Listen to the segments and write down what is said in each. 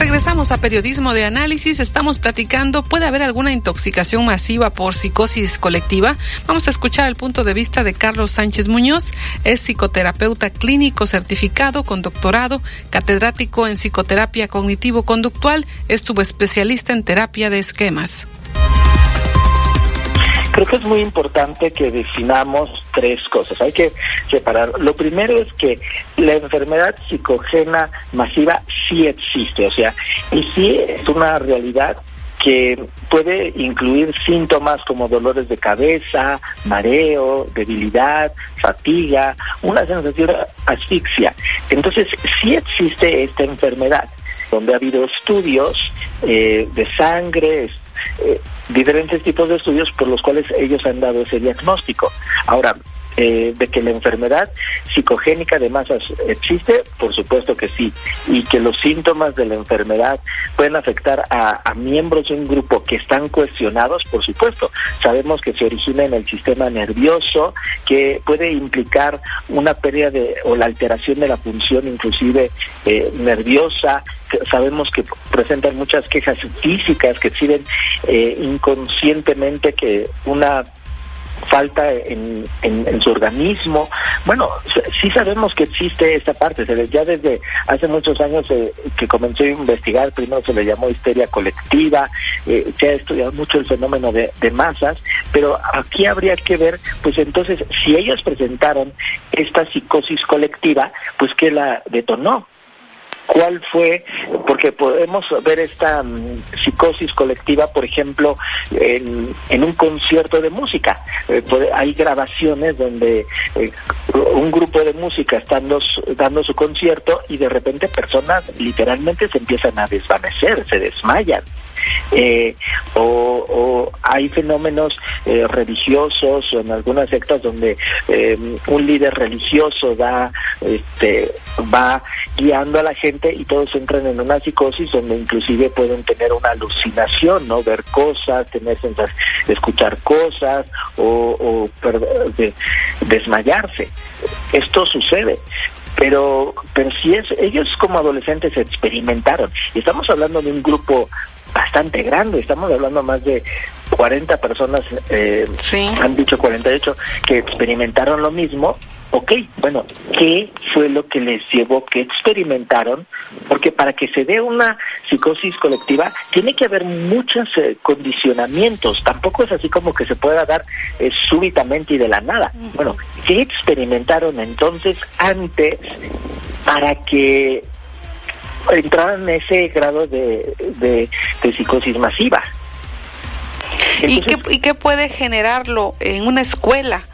Regresamos a Periodismo de Análisis. Estamos platicando, ¿puede haber alguna intoxicación masiva por psicosis colectiva? Vamos a escuchar el punto de vista de Carlos Sánchez Muñoz. Es psicoterapeuta clínico certificado con doctorado, catedrático en psicoterapia cognitivo-conductual, es subespecialista en terapia de esquemas. Creo que es muy importante que definamos tres cosas. Hay que separar. Lo primero es que la enfermedad psicógena masiva sí existe, o sea, y sí es una realidad que puede incluir síntomas como dolores de cabeza, mareo, debilidad, fatiga, una sensación de asfixia. Entonces, sí existe esta enfermedad, donde ha habido estudios de sangre, diferentes tipos de estudios por los cuales ellos han dado ese diagnóstico. Ahora, de que la enfermedad psicogénica de masas existe, por supuesto que sí, y que los síntomas de la enfermedad pueden afectar a miembros de un grupo que están cuestionados, por supuesto. Sabemos que se origina en el sistema nervioso, que puede implicar una pérdida o la alteración de la función inclusive nerviosa. Sabemos que presentan muchas quejas físicas que exhiben inconscientemente que una falta en su organismo. Bueno, sí sabemos que existe esta parte. Ya desde hace muchos años que comencé a investigar, primero se le llamó histeria colectiva, se ha estudiado mucho el fenómeno de masas, pero aquí habría que ver, pues entonces, si ellos presentaron esta psicosis colectiva, pues ¿qué la detonó? ¿Cuál fue? Porque podemos ver esta psicosis colectiva, por ejemplo, en un concierto de música. Hay grabaciones donde un grupo de música está dando su concierto y de repente personas literalmente se empiezan a desvanecer, se desmayan. O hay fenómenos religiosos o en algunas sectas donde un líder religioso va guiando a la gente y todos entran en una psicosis donde inclusive pueden tener una alucinación, ¿no? Ver cosas, tener escuchar cosas o desmayarse. Esto sucede. Pero si ellos como adolescentes experimentaron, y estamos hablando de un grupo bastante grande, estamos hablando más de 40 personas, sí. Han dicho 48, que experimentaron lo mismo. Ok, bueno, ¿qué fue lo que les llevó? ¿Qué experimentaron? Porque para que se dé una psicosis colectiva tiene que haber muchos condicionamientos. Tampoco es así como que se pueda dar súbitamente y de la nada. Bueno, ¿qué experimentaron entonces antes para que entraran en ese grado de psicosis masiva? Entonces, ¿Y qué puede generarlo en una escuela?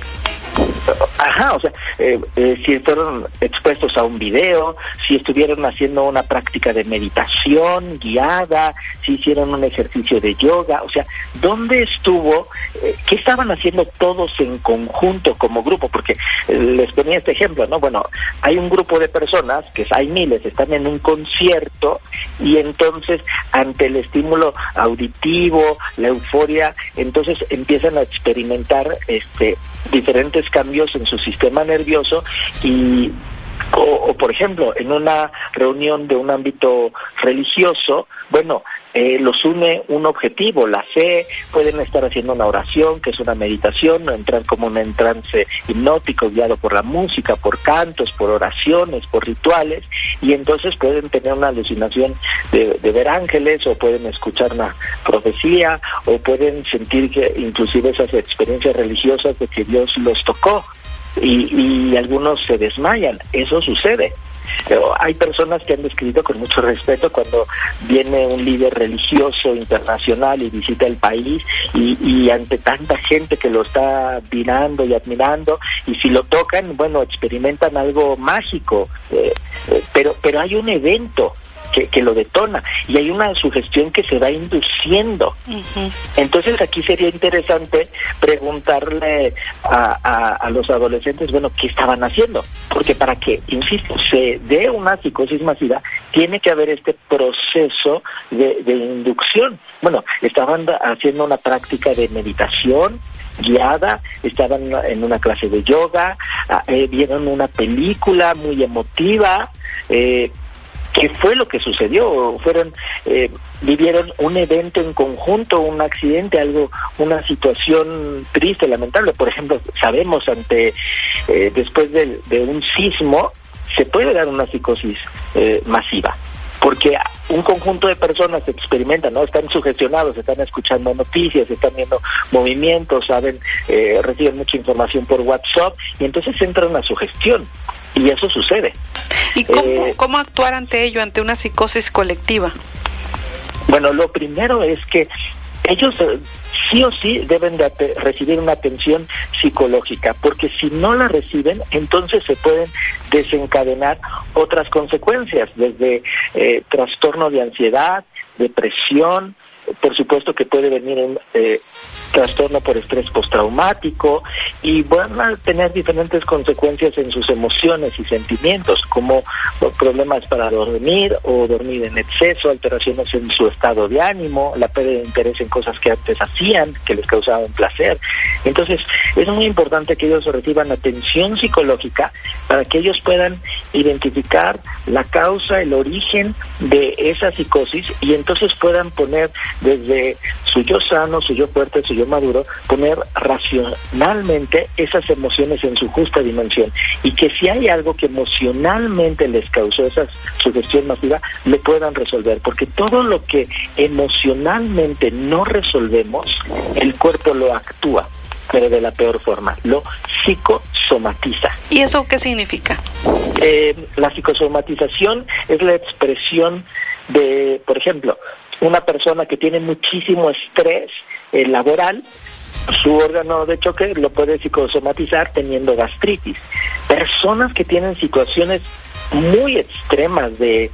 Ajá, o sea, si fueron expuestos a un video, si estuvieron haciendo una práctica de meditación guiada, si hicieron un ejercicio de yoga, o sea, ¿dónde estuvo? ¿Qué estaban haciendo todos en conjunto como grupo? Porque les ponía este ejemplo, ¿no? Bueno, hay un grupo de personas, que hay miles, están en un concierto y entonces ante el estímulo auditivo, la euforia, entonces empiezan a experimentar diferentes cambios en su sistema nervioso o por ejemplo, en una reunión de un ámbito religioso, bueno, los une un objetivo, la fe, pueden estar haciendo una oración, que es una meditación, entrar como un trance hipnótico guiado por la música, por cantos, por oraciones, por rituales, y entonces pueden tener una alucinación de ver ángeles, o pueden escuchar una profecía, o pueden sentir que inclusive esas experiencias religiosas de que Dios los tocó. Y algunos se desmayan, eso sucede. Pero hay personas que han descrito con mucho respeto cuando viene un líder religioso internacional y visita el país y ante tanta gente que lo está mirando y admirando, y si lo tocan, bueno, experimentan algo mágico, pero hay un evento que lo detona y hay una sugestión que se va induciendo. Uh-huh. Entonces aquí sería interesante preguntarle a los adolescentes, bueno, ¿qué estaban haciendo? Porque para que, insisto, se dé una psicosis masiva, tiene que haber este proceso de inducción. Bueno, estaban haciendo una práctica de meditación guiada, estaban en una clase de yoga, vieron una película muy emotiva, qué fue lo que sucedió. Vivieron un evento en conjunto, un accidente, una situación triste, lamentable. Por ejemplo, sabemos después de un sismo se puede dar una psicosis masiva, porque un conjunto de personas experimentan, ¿no? Están sugestionados, están escuchando noticias, están viendo movimientos, reciben mucha información por WhatsApp, y entonces entra una sugestión, y eso sucede. ¿Y cómo actuar ante ello, ante una psicosis colectiva? Bueno, lo primero es que ellos sí o sí deben de recibir una atención psicológica, porque si no la reciben, entonces se pueden desencadenar otras consecuencias, desde trastorno de ansiedad, depresión, por supuesto que puede venir un trastorno por estrés postraumático, y van a tener diferentes consecuencias en sus emociones y sentimientos, como problemas para dormir o dormir en exceso, alteraciones en su estado de ánimo, la pérdida de interés en cosas que antes hacían, que les causaban placer. Entonces, es muy importante que ellos reciban atención psicológica para que ellos puedan identificar la causa, el origen de esa psicosis, y entonces puedan poner desde su yo sano, su yo fuerte, su yo maduro, poner racionalmente esas emociones en su justa dimensión, y que si hay algo que emocionalmente les causó esa sugestión masiva, lo puedan resolver, porque todo lo que emocionalmente no resolvemos, el cuerpo lo actúa, pero de la peor forma, lo psicosomatiza. ¿Y eso qué significa? La psicosomatización es la expresión de, por ejemplo, una persona que tiene muchísimo estrés laboral, su órgano de choque lo puede psicosomatizar teniendo gastritis. Personas que tienen situaciones muy extremas de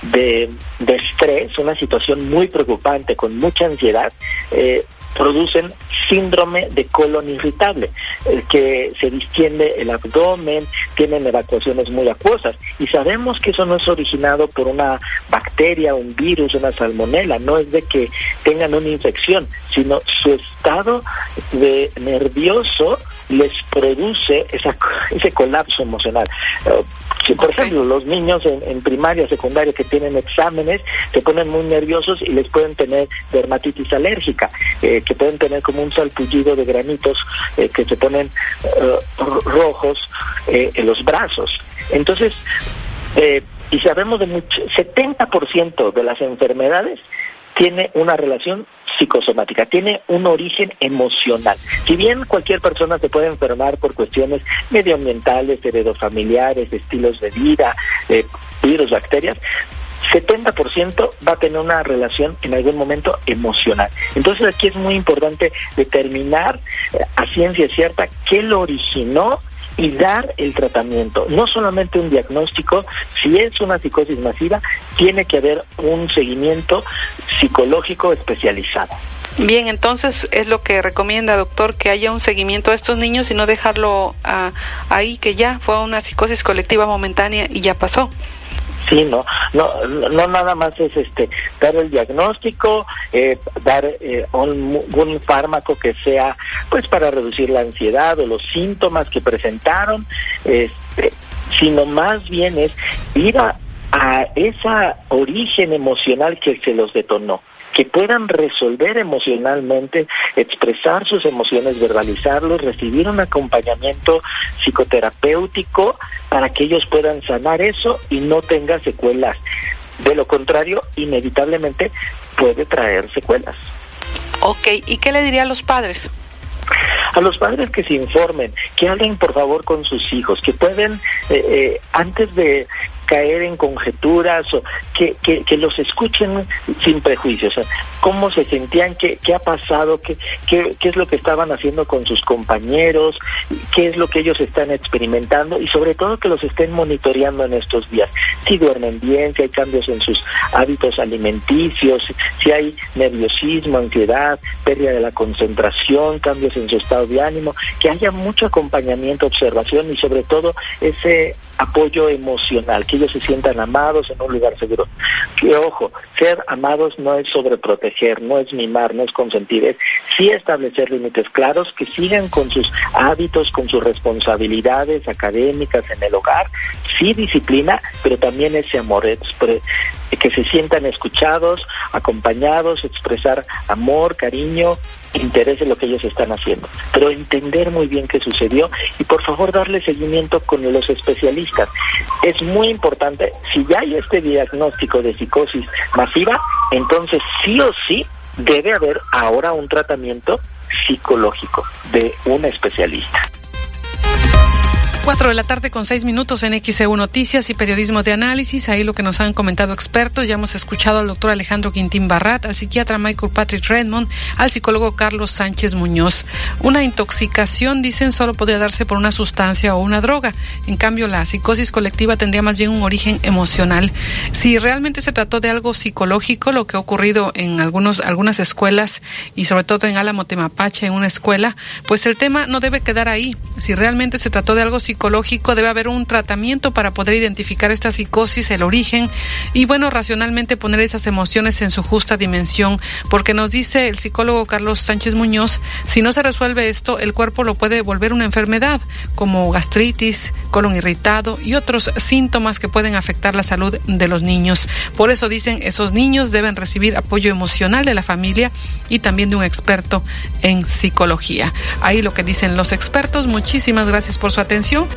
estrés, una situación muy preocupante, con mucha ansiedad, producen síndrome de colon irritable, que se distiende el abdomen, tienen evacuaciones muy acuosas, y sabemos que eso no es originado por una bacteria, un virus, una salmonela, no es de que tengan una infección, sino su estado de nervioso les produce ese colapso emocional. Si, por ejemplo, los niños en primaria, secundaria, que tienen exámenes, se ponen muy nerviosos y les pueden tener dermatitis alérgica, que pueden tener como un salpullido de granitos que se ponen rojos en los brazos. Entonces, y sabemos de 70% de las enfermedades tiene una relación psicosomática, tiene un origen emocional. Si bien cualquier persona se puede enfermar por cuestiones medioambientales, heredofamiliares, estilos de vida, virus, bacterias, 70% va a tener una relación en algún momento emocional. Entonces aquí es muy importante determinar a ciencia cierta qué lo originó y dar el tratamiento. No solamente un diagnóstico, si es una psicosis masiva, tiene que haber un seguimiento psicológico especializado. Bien, entonces es lo que recomienda, doctor, que haya un seguimiento a estos niños y no dejarlo ahí, que ya fue una psicosis colectiva momentánea y ya pasó. Sí, no nada más es dar el diagnóstico, dar un fármaco que sea pues para reducir la ansiedad o los síntomas que presentaron, sino más bien es ir a ese origen emocional que se los detonó, que puedan resolver emocionalmente, expresar sus emociones, verbalizarlos, recibir un acompañamiento psicoterapéutico para que ellos puedan sanar eso y no tenga secuelas. De lo contrario, inevitablemente puede traer secuelas. Ok, ¿y qué le diría a los padres? A los padres que se informen, que hablen por favor con sus hijos, que pueden, antes de caer en conjeturas, o que los escuchen sin prejuicios, o sea, cómo se sentían, qué ha pasado, qué es lo que estaban haciendo con sus compañeros, qué es lo que ellos están experimentando, y sobre todo que los estén monitoreando en estos días, si duermen bien, si hay cambios en sus hábitos alimenticios, si hay nerviosismo, ansiedad, pérdida de la concentración, cambios en su estado de ánimo, que haya mucho acompañamiento, observación y sobre todo ese apoyo emocional, que ellos se sientan amados en un lugar seguro. Que ojo, ser amados no es sobreproteger, no es mimar, no es consentir, es sí establecer límites claros, que sigan con sus hábitos, con sus responsabilidades académicas en el hogar, sí disciplina, pero también ese amor, que se sientan escuchados, acompañados, expresar amor, cariño, interés en lo que ellos están haciendo, pero entender muy bien qué sucedió y por favor darle seguimiento con los especialistas. Es muy importante, si ya hay este diagnóstico de psicosis masiva, entonces sí o sí debe haber ahora un tratamiento psicológico de un especialista. 4:06 en XEU Noticias y Periodismo de Análisis. Ahí lo que nos han comentado expertos. Ya hemos escuchado al doctor Alejandro Quintín Barrat, al psiquiatra Michael Patrick Redmond, al psicólogo Carlos Sánchez Muñoz. Una intoxicación, dicen, solo podría darse por una sustancia o una droga. En cambio, la psicosis colectiva tendría más bien un origen emocional. Si realmente se trató de algo psicológico, lo que ha ocurrido en algunas escuelas y sobre todo en Álamo Temapache, en una escuela, pues el tema no debe quedar ahí. Si realmente se trató de algo psicológico, debe haber un tratamiento para poder identificar esta psicosis, el origen y racionalmente poner esas emociones en su justa dimensión, porque nos dice el psicólogo Carlos Sánchez Muñoz, si no se resuelve esto, el cuerpo lo puede volver una enfermedad como gastritis, colon irritado y otros síntomas que pueden afectar la salud de los niños. Por eso dicen, esos niños deben recibir apoyo emocional de la familia y también de un experto en psicología. Ahí lo que dicen los expertos. Muchísimas gracias por su atención.